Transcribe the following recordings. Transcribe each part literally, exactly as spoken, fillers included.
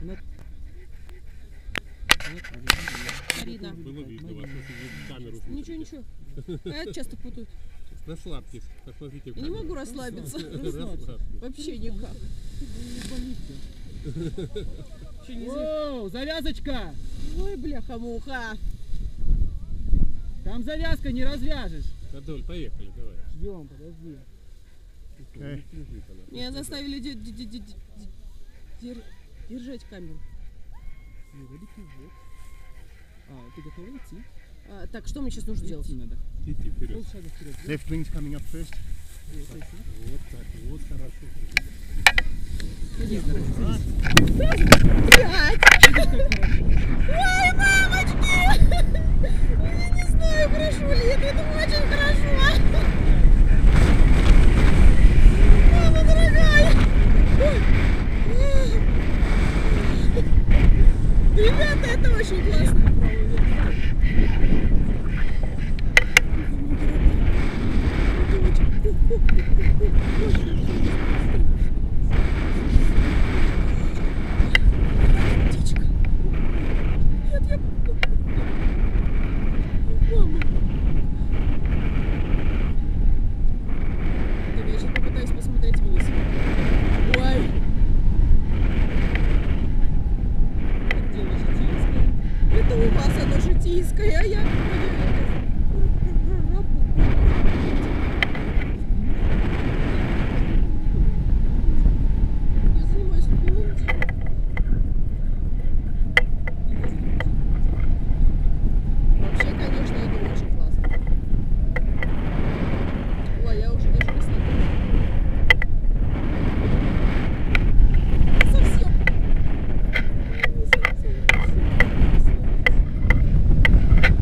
Арина. Было видно, вас в камеру. Ничего, ничего. А я часто путаю. Расслабьтесь, посмотрите в Я не камеру. могу расслабиться. Расслабьтесь. Вообще никак. Оу, завязочка! Ой, бляха-муха. Там завязка, не развяжешь. Адоль, поехали, давай. Ждем, подожди. Меня заставили де- де- де- де- де- дер- держать камеру. А, ты готова идти? А, так, что мне сейчас нужно делать? Идти надо. Идите вперед. Полшага вперед. Left wing's coming up first. Вот так, вот хорошо. Блядь! Ой, мамочки! Я не знаю, хорошо ли это, это очень хорошо. Мама дорогая! Ой. Ребята, это очень классно. Это очень... Птичка. Нет, я... Мама. Да, я сейчас попытаюсь посмотреть вниз. Ой. Где оно житейское? Это у вас оно житейское, а я... Я занимаюсь любимым делом. Вообще, конечно, это очень классно. Ой, я уже даже расслабилась. Не совсем. Не совсем.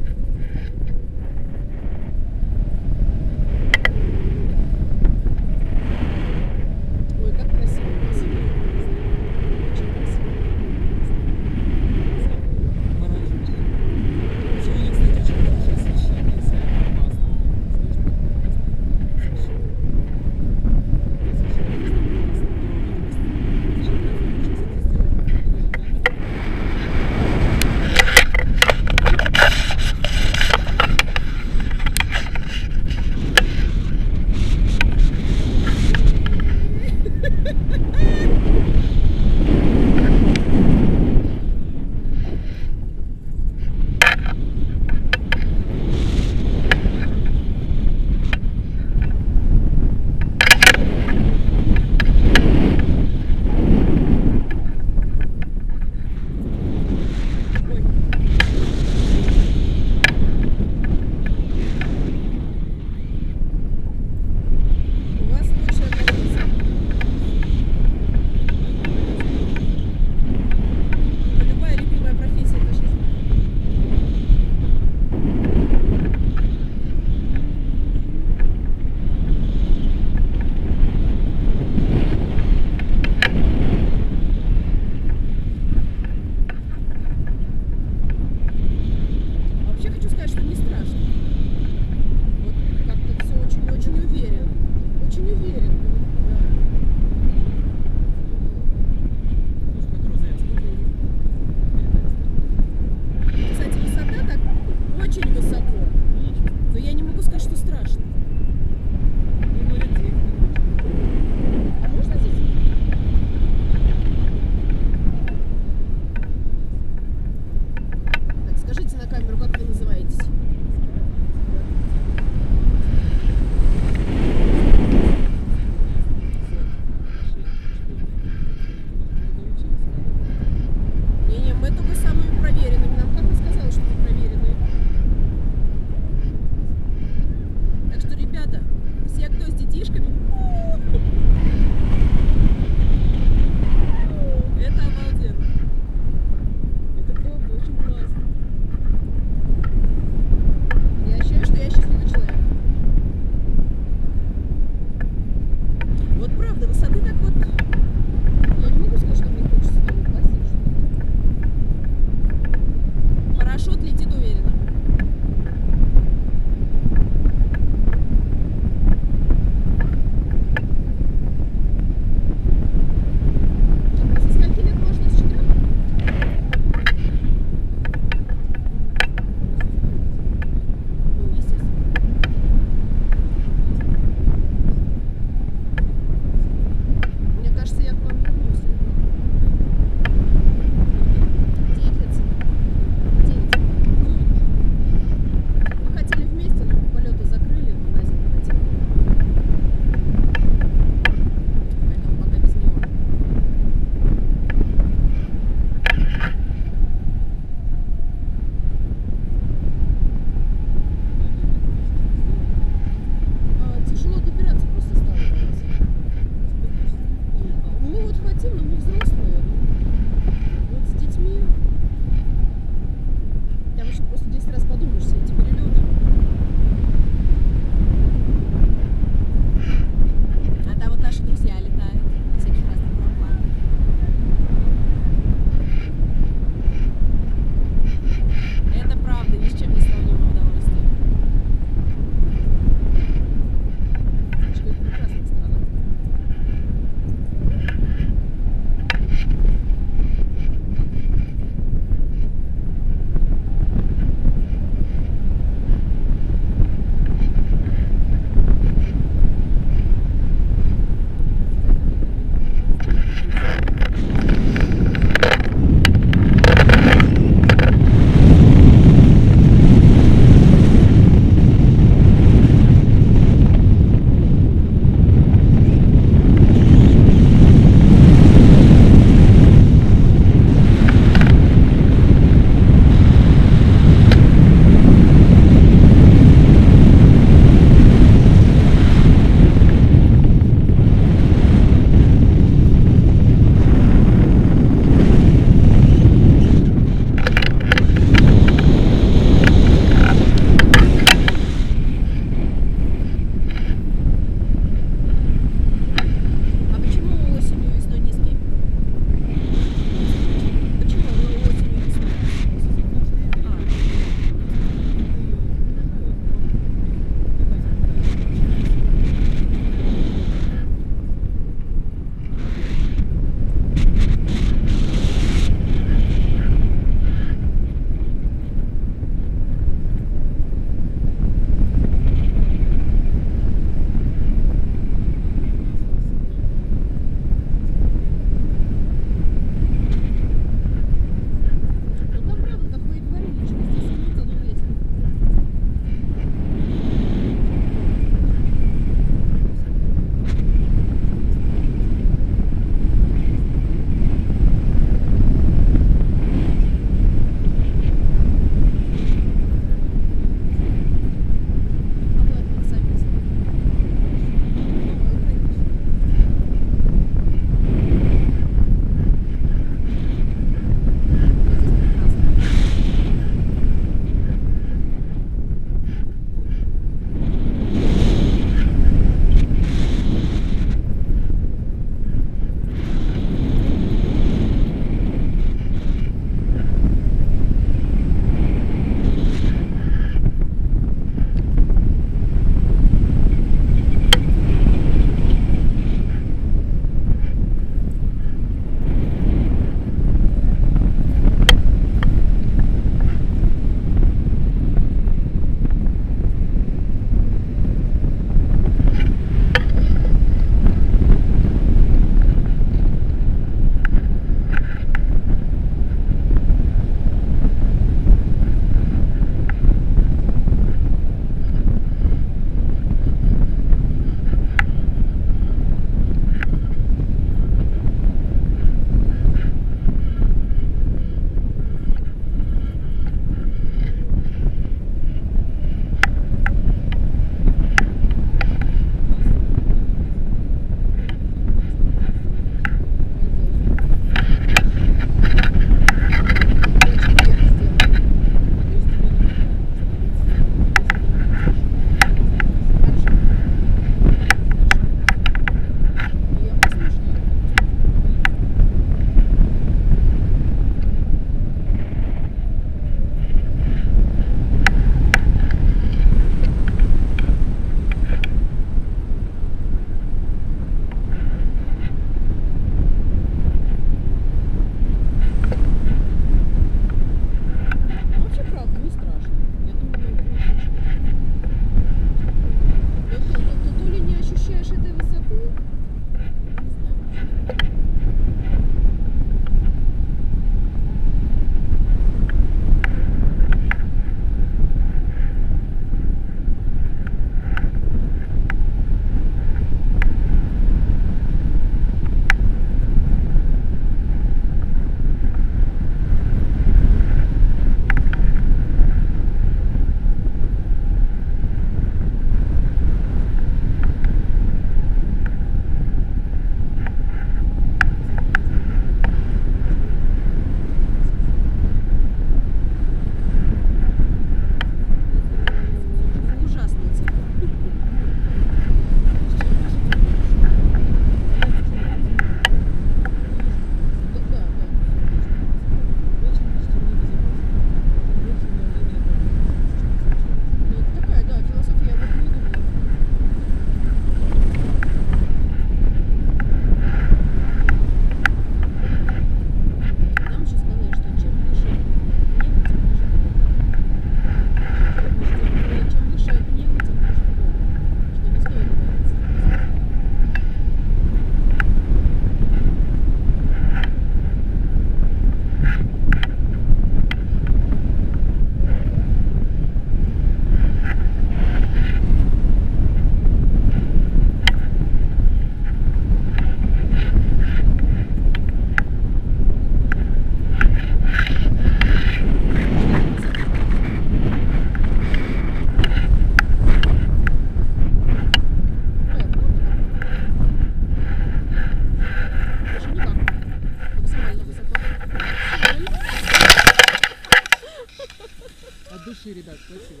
души, ребят, спасибо.